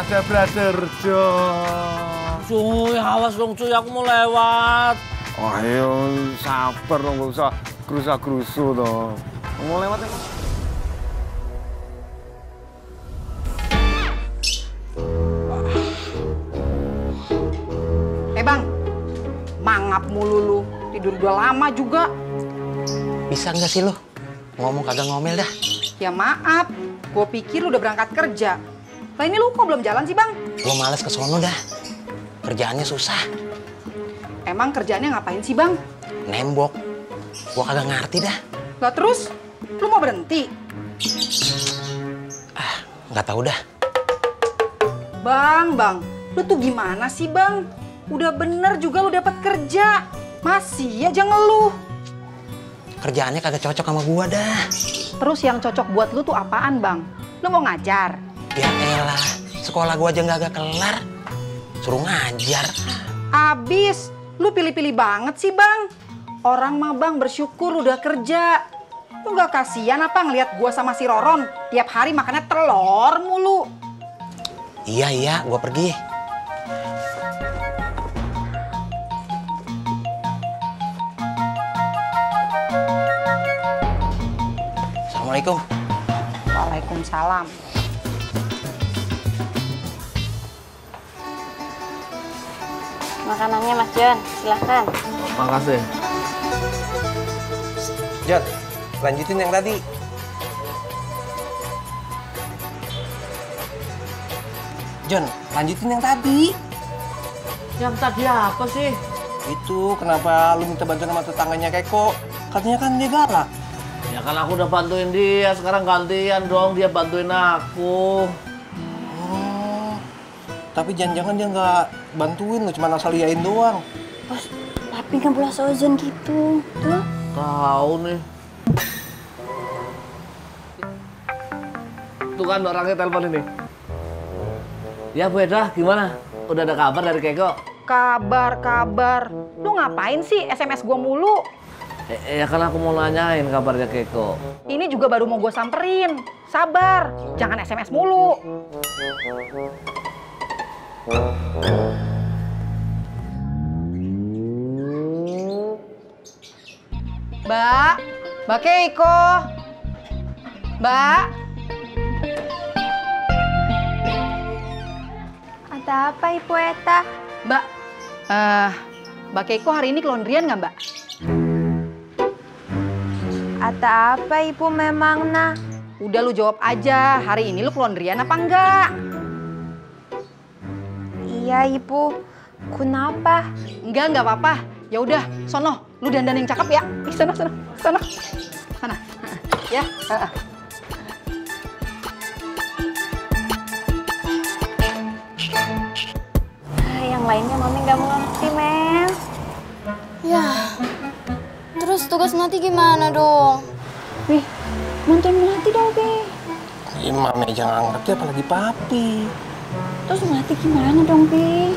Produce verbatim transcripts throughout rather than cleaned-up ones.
ada Brother John. Cuy, awas dong cuy, aku mau lewat. Oh, ayo, sabar dong, gak usah gerusa-gerusu dong. Mau lewat ya? Eh bang, mangap mulu lu, tidur udah lama juga. Bisa nggak sih lo ngomong kagak ngomel dah? Ya maaf, gue pikir lu udah berangkat kerja. Lah ini lu kok belum jalan sih bang? Gue males ke sono dah, kerjaannya susah. Emang kerjaannya ngapain sih bang? Nembok, gue kagak ngerti dah. Lah terus, lu mau berhenti? Ah, nggak tahu dah. Bang, bang, lu tuh gimana sih bang? Udah bener juga lu dapat kerja, masih aja ngeluh. Kerjaannya kagak cocok sama gua dah. Terus yang cocok buat lu tuh apaan bang? Lu mau ngajar? Ya elah, sekolah gua aja nggak kelar, suruh ngajar. Abis, lu pilih-pilih banget sih bang. Orang mah bang bersyukur udah kerja. Lu nggak kasihan apa ngelihat gua sama si Roron tiap hari makannya telur mulu? Iya iya, gua pergi. Assalamualaikum. Waalaikumsalam. Makanannya Mas John, silahkan. Makasih. John, lanjutin yang tadi. John, lanjutin yang tadi. Yang tadi apa sih? Itu kenapa lu minta bantuan sama tetangganya Keko? Katanya kan dia galak. Ya kan aku udah bantuin dia, sekarang gantian dong dia bantuin aku. Oh, tapi jangan-jangan dia nggak bantuin lu, cuma asal liain doang. Bos, tapi nggak boleh seuzon gitu. Tuh. Tahu nih. Tuh kan orangnya telepon ini. Ya Bu Eda, gimana? Udah ada kabar dari Keko? Kabar, kabar. Lu ngapain sih S M S gua mulu? Eh, ya kan aku mau nanyain kabarnya Keko. Ini juga baru mau gue samperin. Sabar, jangan S M S mulu. Mbak, Mbak Keiko. Mbak. Ada apa Ibu Eta? Mbak, uh, Mbak Keiko hari ini ke laundryan nggak Mbak? Ada apa Ibu memangna? Udah lu jawab aja, hari ini lu ke laundryan apa enggak? Iya Ibu, kenapa? Enggak, enggak apa-apa. Ya udah, sono, lu dandan yang cakep ya. Ih, sono, sono, sono. Sana. Ya, heeh. Ah, yang lainnya Mami nggak mengerti, Mel. Ya, terus tugas Melati gimana dong? Wih, bantuin Melati dong, Be. Ya, Mami aja nggak ngerti, apalagi Papi. Terus Melati gimana dong, Be?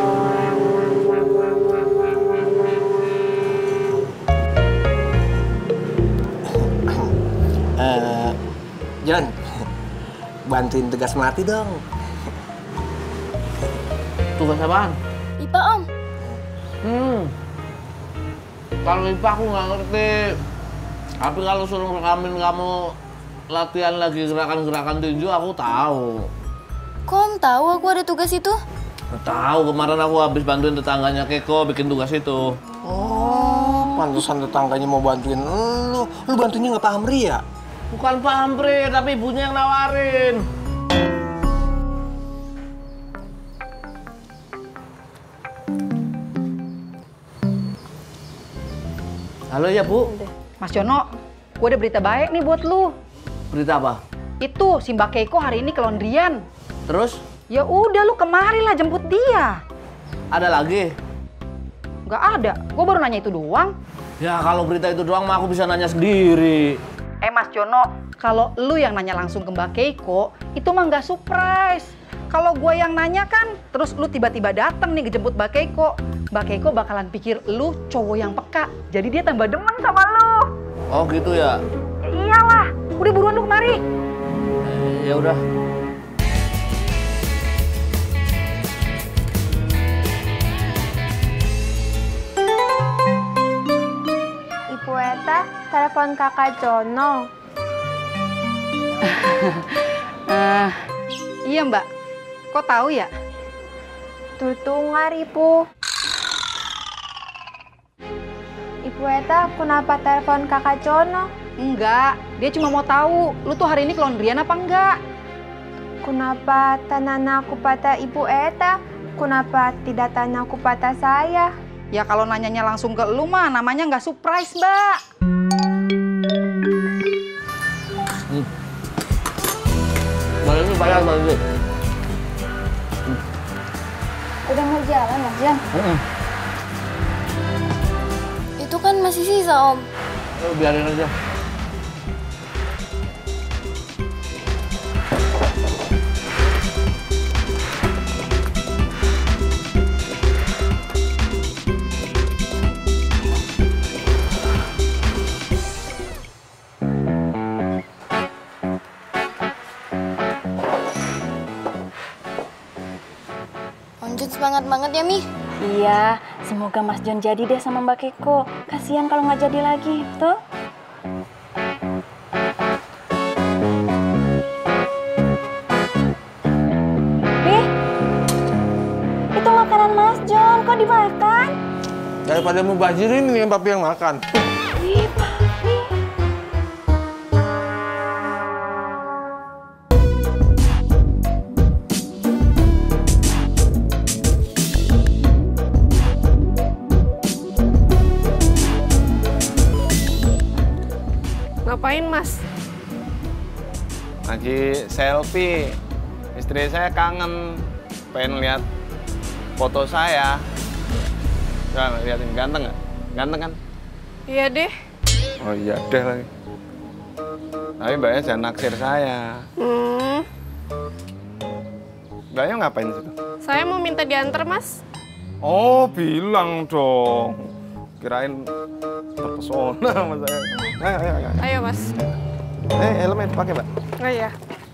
Uh, John, bantuin tugas Melati dong. Tugas apaan? I P A, Om. Hmm. Kalau I P A aku nggak ngerti. Tapi kalau suruh rekamin kamu latihan lagi gerakan-gerakan tinju, aku tahu. Kok Om tahu aku ada tugas itu? Tahu, kemarin aku habis bantuin tetangganya Keko bikin tugas itu. Oh, pantesan tetangganya mau bantuin lu. Lu bantuinnya nggak paham Ri ya? Bukan Pak Ampri, tapi ibunya yang nawarin. Halo ya Bu. Mas Jono, gue ada berita baik nih buat lu. Berita apa? Itu si Mbak Keiko hari ini ke laundryan. Terus? Ya udah lu kemari lah jemput dia. Ada lagi? Nggak ada, gue baru nanya itu doang. Ya kalau berita itu doang mah aku bisa nanya sendiri. Eh Mas Jono, kalau lu yang nanya langsung ke Mbak Keiko, itu mah nggak surprise. Kalau gue yang nanya kan, terus lu tiba-tiba datang nih ngejemput Mbak Keiko, Mbak Keiko bakalan pikir lu cowok yang peka. Jadi dia tambah demen sama lu. Oh gitu ya? Ya iyalah, udah buruan lu kemari. Eh, ya udah. telepon kakak Jono? uh, iya mbak, kok tahu ya? Tutungar ibu. Ibu Eta kenapa telepon kakak Jono? Enggak, dia cuma mau tahu, lu tuh hari ini ke laundryan apa enggak? Kenapa tanya aku pada Ibu Eta? Kenapa tidak tanya aku pada saya? Ya kalau nanyanya langsung ke lu mah namanya nggak surprise, Mbak. Hmm. Mana ini bayar, mana ini? Hmm. Udah mau jalan, Mas Jan? Hmm. Itu kan masih sisa, Om. Oh, biarin aja. Semangat banget ya, Mi. Iya, semoga Mas John jadi deh sama Mbak Keiko. Kasihan kalau nggak jadi lagi, betul? Ih, itu makanan Mas John, kok dimakan? Daripada mau bajirin, ini papi yang makan. Ih, papi. Ngapain, Mas? Lagi selfie. Istri saya kangen, pengen lihat foto saya. Coba liatin, ganteng nggak? Ganteng kan? Iya deh. Oh iya deh lagi. Tapi mbaknya jangan naksir saya. Hmm. Mbaknya ngapain situ? Saya mau minta diantar, Mas. Oh, bilang dong. Kirain terpesona sama saya. Ayo, ayo, ayo. Ayo, Mas. Eh, helmnya dipakai, Mbak. Oh iya.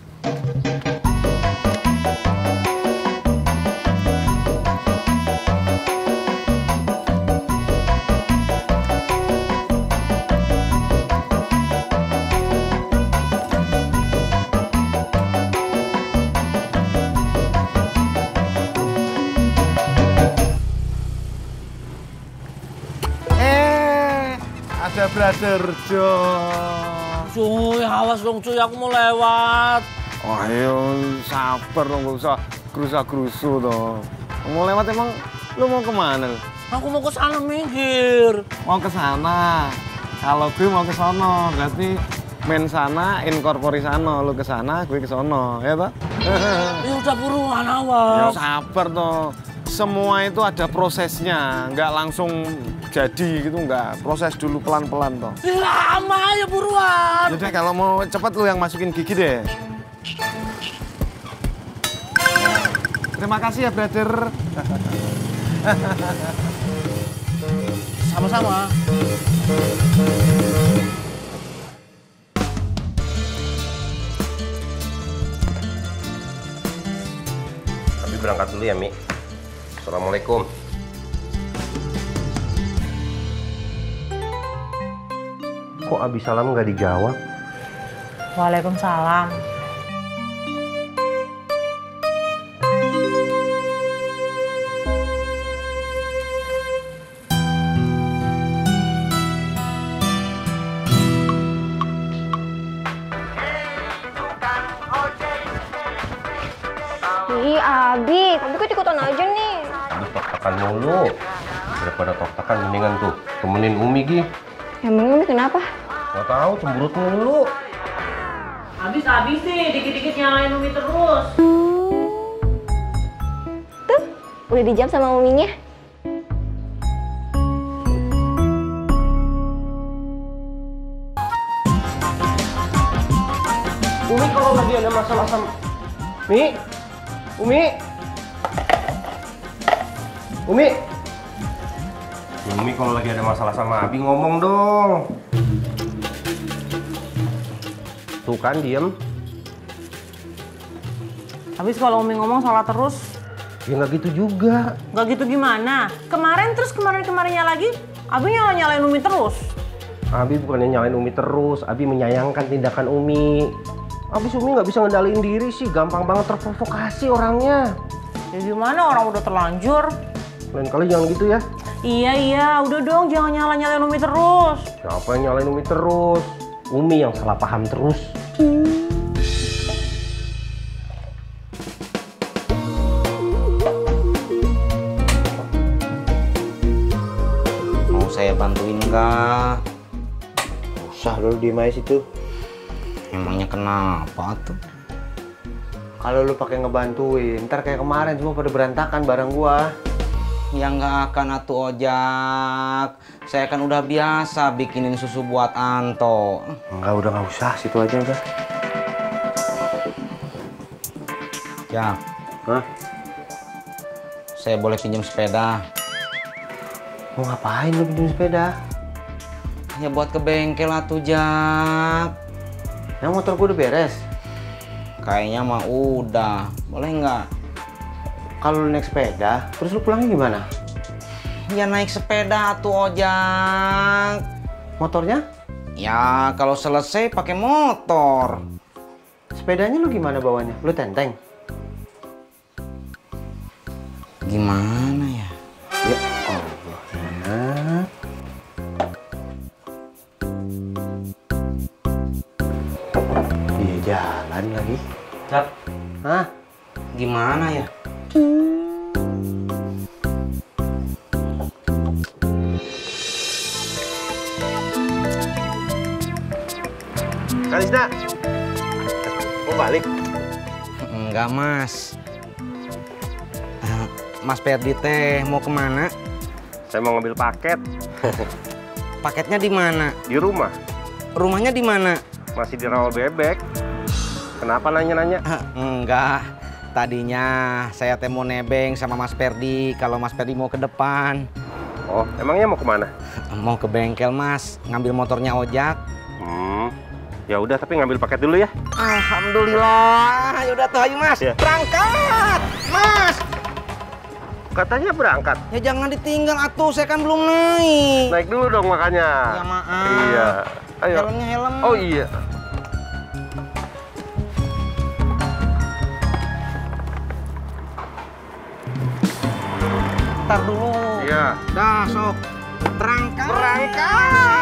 Ada Brother John. Cuy, awas dong cuy, aku mau lewat. Oh, ayo, sabar dong, gak usah gerusa-gerusu dong. Mau lewat emang, lu mau kemana? Aku mau ke sana minggir. Mau ke sana. Kalau gue mau ke sono, berarti main sana, inkorpori sana. Lu ke sana, gue ke sono, ya toh? Ya udah buruan, Ya awas. sabar toh. Semua itu ada prosesnya, nggak langsung jadi gitu, nggak. Proses dulu pelan-pelan toh. Lama ya buruan. Yaudah kalau mau cepet lu yang masukin gigi deh. Terima kasih ya, brother. Sama-sama. Tapi berangkat dulu ya, Mi. Assalamualaikum. Kok Abi salam nggak dijawab? Waalaikumsalam. Ih, Abi, Abi kok ikutan aja nih. Abi tok-tokan mulu. Daripada tok-tokan mendingan tuh temenin Umi, Gi. Emang Umi kenapa? Nggak tahu, cemberut mulu. Habis-habis sih, dikit-dikit nyalain Umi terus. Tuh, udah dijawab sama Uminya. Umi kalau lagi ada masalah sama... Mi? Umi? Umi? Umi kalau lagi ada masalah sama Abi ngomong dong. Tuh kan, diem. Habis kalau Umi ngomong salah terus. Ya nggak gitu juga. Nggak gitu gimana? Kemarin terus kemarin-kemarinnya lagi, Abi nyala-nyalain Umi terus. Abi bukannya nyalain Umi terus, Abi menyayangkan tindakan Umi. Abis Umi nggak bisa ngendaliin diri sih, gampang banget terprovokasi orangnya. Ya gimana, orang udah terlanjur. Lain kali jangan gitu ya. Iya, iya, udah dong jangan nyala-nyalain Umi terus. Siapa yang nyalain Umi terus? Umi yang salah paham terus. Mau saya bantuin nggak? Usah dulu diem aja situ. Emangnya kenapa tuh? Kalau lu pakai ngebantuin, ntar kayak kemarin semua pada berantakan barang gua. Ya nggak akan atuh ojak. Saya kan udah biasa bikinin susu buat Anto. Enggak, udah nggak usah, situ aja udah. Ya. Hah? Saya boleh pinjam sepeda? Mau ngapain lu pinjam sepeda? Ya buat ke bengkel atuh, Jak. Yang motor gua udah beres. Kayaknya mah udah. Boleh nggak? Kalau lu naik sepeda, terus lu pulangnya gimana? Ya naik sepeda atuh, ojak. Motornya? Ya kalau selesai pakai motor. Sepedanya lu gimana bawanya? Lu tenteng? Gimana ya? Ya Allah, nah. Iya jalan lagi. Jak, Hah? gimana ya? Kalisna, mau balik? Enggak, Mas. Eh, Mas Perdi teh mau kemana? Saya mau ngambil paket. Paketnya di mana? Di rumah. Rumahnya di mana? Masih di rawa bebek. Kenapa nanya-nanya? Eh, enggak. Tadinya saya teh mau nebeng sama Mas Perdi kalau Mas Perdi mau ke depan. Oh, emangnya mau kemana? Mau ke bengkel, Mas. Ngambil motornya ojak. Hmm. Ya udah, tapi ngambil paket dulu ya. Alhamdulillah. Ya udah tuh, ayo Mas. Ya. Berangkat, Mas. Katanya berangkat. Ya jangan ditinggal atuh, saya kan belum naik. Naik dulu dong makanya. Ya maaf. Iya. Ayo. Helmnya helm. Oh iya. Ntar dulu. Iya. Dah, sok. Berangkat. Berangkat.